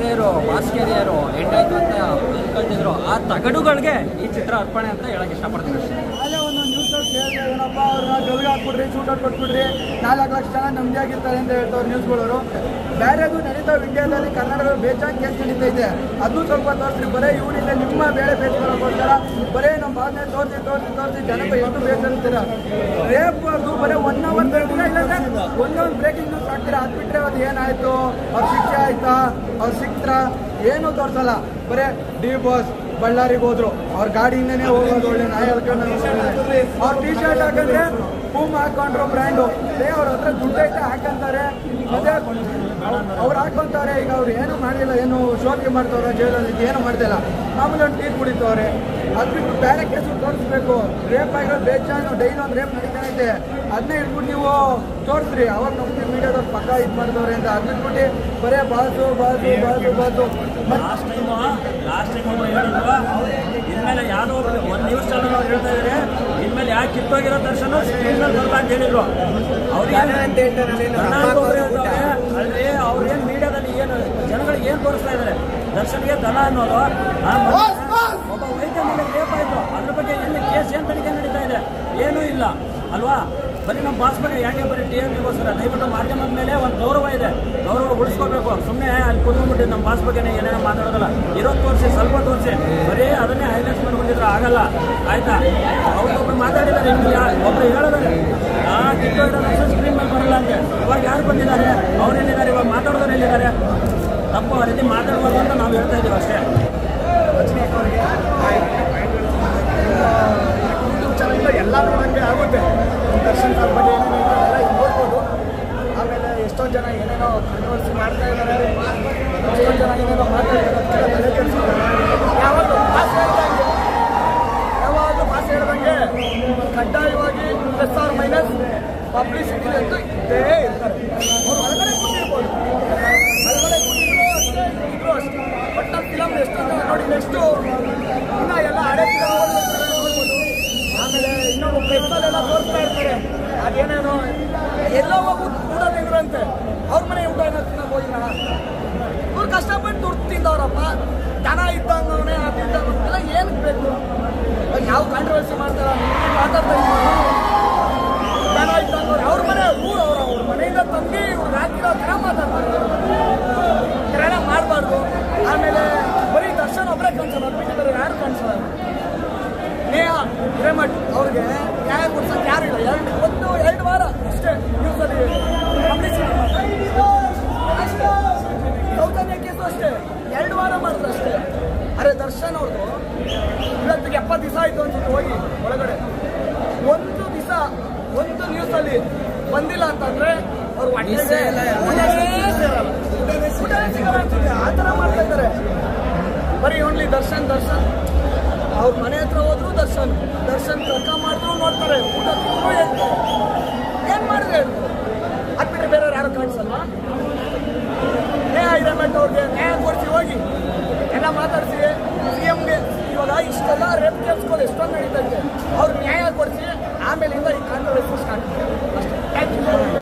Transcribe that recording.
ಹಿರಿಯರು ಭಾಸ್ಕರಿಯರು ಎಂಟಾಯ್ತು ಅಂತ ಕಲ್ತಿದ್ರು. ಆ ತಗಡುಗಳಿಗೆ ಈ ಚಿತ್ರ ಅರ್ಪಣೆ ಅಂತ ಹೇಳಕ್ ಇಷ್ಟಪಡ್ತೀನಿ ಅಷ್ಟೇ. ಅಲ್ಲೇ ಒಂದು ನ್ಯೂಸ್ ಕೇಳಿದ್ರೆ ಏನಪ್ಪ ಅವ್ರನ್ನ ಗೌರಿ ಹಾಕ್ಬಿಡ್ರಿ, ಶೂಟೌಟ್ ಕೊಟ್ಬಿಡ್ರಿ, 4 ಲಕ್ಷ ಜನ ನೆಮ್ಮದಿಯಾಗಿರ್ತಾರೆ ಅಂತ ಹೇಳ್ತಾರೆ ನ್ಯೂಸ್ಗಳವರು. ಬೇರೆದು ನಡೀತಾವೆ ಇಂಡಿಯಾದಲ್ಲಿ, ಕರ್ನಾಟಕದಲ್ಲಿ ಬೇಜಾನ್ ಕೇಸ್ ನಡೀತೈತೆ, ಅದನ್ನು ಸ್ವಲ್ಪ ತೋರಿಸ್ರಿ. ಬರೀ ಇವರಿಂದ ನಿಮ್ಮ ಬೇಳೆ ಬೇಸ್ಕೊಳ್ಳೋಕ್ಕೋಸ್ಕರ ಬರೀ ನಮ್ಮ ಭಾವನೆ ತೋರಿಸಿ ಜನಕ್ಕೆ ಎಷ್ಟು ಬೇಸರಿಸ್ತೀರ. ರೇಪ್ ಅದು ಬರೀ 1 ಅವರ್ ಒಂದೊಂದು ಬ್ರೇಕಿಂಗ್ ನ್ಯೂಸ್ ಆಗ್ತೀರಾ. ಅದು ಬಿಟ್ಟರೆ ಅದು ಏನಾಯಿತು, ಅವ್ರ ಶಿಕ್ಷೆ ಆಯ್ತಾ, ಅವ್ರು ಸಿಕ್ತರ ಏನೂ ತೋರಿಸಲ್ಲ. ಬರೀ ಡಿ ಬಾಸ್ ಬಳ್ಳಾರಿಗೆ ಹೋದ್ರು, ಅವ್ರ ಗಾಡಿಯಿಂದನೇ ಹೋಗೋದು, ಒಳ್ಳೆ ನಾಯಿ ಹೇಳ್ಕೊಂಡು ಅವ್ರ ಟಿ ಶರ್ಟ್ ಹಾಕಿದ್ರೆ ಪೂಮ್ ಹಾಕೊಂಡ್ರು ಬ್ರ್ಯಾಂಡು. ಅವ್ರ ಹತ್ರ ದುಡ್ಡು ಐತೆ ಹಾಕಂತಾರೆ, ಮತ್ತೆ ಅವ್ರು ಹಾಕೊಂತಾರೆ. ಈಗ ಅವ್ರು ಏನು ಮಾಡಿಲ್ಲ, ಏನು ಶೋಕಿ ಮಾಡ್ತವ್ರೆ ಜೈಲಲ್ಲಿ, ಏನು ಮಾಡ್ತಿಲ್ಲ. ಮಾಮೂಲಿ ಒಂದು ಟೀ ಕುಡಿತವ್ರೆ. ಅದು ಬಿಟ್ಟು ಬೇರೆ ಕೇಸು ತೋರಿಸ್ಬೇಕು. ರೇಪ್ ಆಗಿರೋದು ಬೇಜಾನು, ಡೈಲಿ ಒಂದು ರೇಪ್ ನಡೀತಾನೈತೆ, ಅದನ್ನೇ ಇಟ್ಬಿಟ್ಟು ನೀವು ತೋರಿಸ್ರಿ. ಅವಾಗ ನಮ್ಗೆ ಮೀಡಿಯಾದವ್ರು ಪಕ್ಕ ಇದು ಮಾಡ್ತವ್ರೆ ಅಂತ. ಅದು ಬಿಟ್ಬಿಟ್ಟು ಬರೇ ಬಾಸು ಲಾಸ್ಟ್ ಟೈಮ್ ಹೇಳಿಲ್ವಾ, ಇನ್ಮೇಲೆ ಯಾವುದೋ ಒಂದು ನ್ಯೂಸ್ ಚಾನಲ್ ಅವ್ರು ಹೇಳ್ತಾ ಇದ್ದಾರೆ, ಇನ್ಮೇಲೆ ಯಾಕೆ ಕಿತ್ತೋಗಿರೋ ದರ್ಶನ ಸ್ಕ್ರೀನಲ್ಲಿ ಬರಲ್ಲ ಅಂತ ಹೇಳಿದ್ರು. ಅವ್ರಿಗೆ ಅಲ್ರಿ, ಅವ್ರೇನು ಮೀಡಿಯಾದಲ್ಲಿ ಏನು ಜನಗಳಿಗೆ ಏನು ತೋರಿಸ್ತಾ ಇದ್ದಾರೆ, ದರ್ಶನ್ಗೆ ದನ ಅನ್ನೋದು. ಒಬ್ಬ ವೈದ್ಯ ಮೇಲೆ ರೇಪ್ ಆಯಿತು, ಅದ್ರ ಬಗ್ಗೆ ಎಲ್ಲಿ ಕೇಸ್ ಏನು ತನಿಖೆ ನಡೀತಾ ಇದೆ? ಏನೂ ಇಲ್ಲ ಅಲ್ವಾ. ಬರೀ ನಮ್ಮ ಬಾಸ್ ಬಗ್ಗೆ ಯಾಕೆ ಬರೀ TRPಗೋಸ್ಕರ? ದಯವಿಟ್ಟು ಮಾಧ್ಯಮದ ಮೇಲೆ ಒಂದು ಗೌರವ ಇದೆ, ಗೌರವ ಉಳಿಸ್ಕೋಬೇಕು. ಸುಮ್ಮನೆ ಅಲ್ಲಿ ಕುತ್ಕೊಂಡ್ಬಿಟ್ಟು ನಮ್ಮ ಬಾಸ್ ಬಗ್ಗೆ ಏನೇನೋ ಮಾತಾಡೋದಲ್ಲ, ಇರೋದು ತೋರಿಸಿ, ಸ್ವಲ್ಪ ತೋರಿಸಿ. ಬರೀ ಅದನ್ನೇ ಹೈಲೈಟ್ಸ್ ಮಾಡ್ಕೊಂಡಿದ್ರೆ ಆಗಲ್ಲ, ಆಯ್ತಾ? ಅವ್ರಿಗೊಬ್ರು ಮಾತಾಡಿದ್ದಾರೆ, ಒಬ್ರು ಹೇಳಿದಾರೆ ಕಿತ್ತೋಗಿರೋ ದರ್ಶನ್ ಸ್ಕ್ರೀನ್ ಮೇಲೆ ಬರಲ್ಲ ಅಂತ. ಇವಾಗ ಯಾರು ಬಂದಿದ್ದಾರೆ, ಅವ್ರೇನಿದ್ದಾರೆ, ಇವಾಗ ಮಾತಾಡೋರು ಎಲ್ಲಿದ್ದಾರೆ? ತಪ್ಪು ಆ ರೀತಿ ಮಾತಾಡ್ಬಾರ್ದು ಅಂತ ನಾವು ಹೇಳ್ತಾ ಇದ್ದೀವಿ ಅಷ್ಟೇ. ಯೂಟ್ಯೂಬ್ ಚಾನಲ್ ಎಲ್ಲ ನೋಡೋಂಗೆ ಆಗುತ್ತೆ. ದರ್ಶನ್ ಸರ್ ಬಗ್ಗೆ ಏನೇನೋ ಎಲ್ಲ ನೋಡ್ಬೋದು. ಆಮೇಲೆ ಎಷ್ಟೊಂದು ಜನ ಏನೇನೋ ಕನ್ವರ್ಸಿ ಮಾಡ್ತಾ ಇದ್ದಾರೆ, ಎಷ್ಟೊಂದು ಜನ ಏನೇನೋ ಮಾತಾಡ್ತಾರೆ, ತಲೆ ಕೆಡಿಸ್ತಾರೆ. ಯಾವಾಗಲೂ ಭಾಷೆ ಹೇಳ್ದಂಗೆ ಕಡ್ಡಾಯವಾಗಿ +/- ಪಬ್ಲಿಸಿಟಿ ಅಂತೂ ಇದ್ದೇ ಇರ್ತಾರೆ. ಅವ್ರು ಹೊರಗಡೆ ಕೂತಿರ್ಬೋದು, ಹೊರಗಡೆ ಕೂತಿದ್ರು ಅಷ್ಟೇ, ಇದ್ರು ಅಷ್ಟೇ. ಬಟ್ ನಮ್ಮ ಫಿಲಮ್ ಎಷ್ಟೊಂದು ನೋಡಿ, ನೆಕ್ಸ್ಟು ಇನ್ನೂ ಎಲ್ಲ ಹಳೆ ಫಿಲಮ್ ನೋಡ್ಬೋದು. ಆಮೇಲೆ ಇನ್ನೊಂದು ಪ್ರೆಸ್ಸಲ್ಲೆಲ್ಲ ತೋರಿಸ್ತಾ ಇರ್ತಾರೆ, ಅದೇನೇನೋ ಎಲ್ಲೋ ಹೋಗಿ ಊಟ ತಿಂದ್ರಂತೆ, ಅವ್ರ ಮನೆ ಊಟ ಏನೋ ತಿನ್ನೋಕೆ ಹೋಗಿಲ್ಲ. ಇವ್ರು ಕಷ್ಟಪಟ್ಟು ದುಡ್ಡು ತಿಂದವ್ರಪ್ಪ, ದನ ಇದ್ದಂಗವನೇ ಆ ತಿಂದಲ್ಲ, ಏನಕ್ಕೆ ಬೇಕು? ಯಾವ ಕಾಂಟ್ರವರ್ಸಿ ಮಾಡ್ತಾರ ಮಾತಾಡ್ತಾ ಇದ್ದಾರೆ. ದನ ಇದ್ದಂಗವ್ರು ಅವ್ರ ಮನೆ ಊರು, ಅವ್ರ ಮನೆಯಿಂದ ತಂದು ಇವ್ರು ಹಾಕಿರೋ ಥರ ಮಾತಾಡ್ತಾರೆ. ಥರ ಮಾಡಬಾರ್ದು. ಆಮೇಲೆ ಬರೀ ದರ್ಶನ್ ಒಬ್ಬರೇ ಕಾಣಿಸೋದು, ಅದು ಬಿಟ್ಟು ಬೇರೆ ಯಾರು ಕಾಣಿಸೋದು? ನೇಹಾ ಹಿರೇಮಠ್ ಅವ್ರಿಗೆ ನ್ಯಾಯ ಕೊಡ್ಸೋಕೆ ಯಾರು ಇಲ್ಲ. 2 ವಾರ ಅಷ್ಟೇ ನ್ಯೂಸಲ್ಲಿ ಪಬ್ಲಿಸಿಟಿ ಮಾಡ್ತಾರೆ. ಸೌಜನ್ಯ ಕೇಸು ಅಷ್ಟೇ 2 ವಾರ ಮಾಡಿದ್ರು ಅಷ್ಟೇ. ಅರೆ ದರ್ಶನ್ ಅವ್ರದ್ದು ಇವತ್ತಿಗೆ 70 ದಿವಸ ಆಯಿತು ಅನ್ಸುತ್ತೆ ಹೋಗಿ ಒಳಗಡೆ. ಒಂದು ದಿವಸ ಒಂದು ನ್ಯೂಸಲ್ಲಿ ಬಂದಿಲ್ಲ ಅಂತಂದ್ರೆ ಅವ್ರು ಆ ಥರ ಮಾಡ್ತಾ ಇದ್ದಾರೆ. ಬರೀ ಓನ್ಲಿ ದರ್ಶನ್ ಅವ್ರ ಮನೆ ಹತ್ರ ಹೋದ್ರು ದರ್ಶನ್ ಕರ್ಕ ಮಾಡಿದ್ರು ನೋಡ್ತಾರೆ, ಊಟ ತಿಂದ್ರು ಹೇಳ್ತಾರೆ. ಏನು ಮಾಡಿದ್ರೆ ಅದು ಬಿಟ್ಟರೆ ಬೇರೆಯವ್ರು ಯಾರು ಕಾಣಿಸಲ್ವಾ? ನ್ಯಾಯ ಹಿರೇಮಠ್ ಅವ್ರಿಗೆ ನ್ಯಾಯ ಕೊಡಿಸಿ ಹೋಗಿ ಎಲ್ಲ ಮಾತಾಡಿಸಿ CMಗೆ. ಇವಾಗ ಇಷ್ಟೆಲ್ಲ ರೇಪ್ ಕೇಸ್ಗಳು ಎಷ್ಟೊಂದು ನಡೀತಾ ಇದೆ.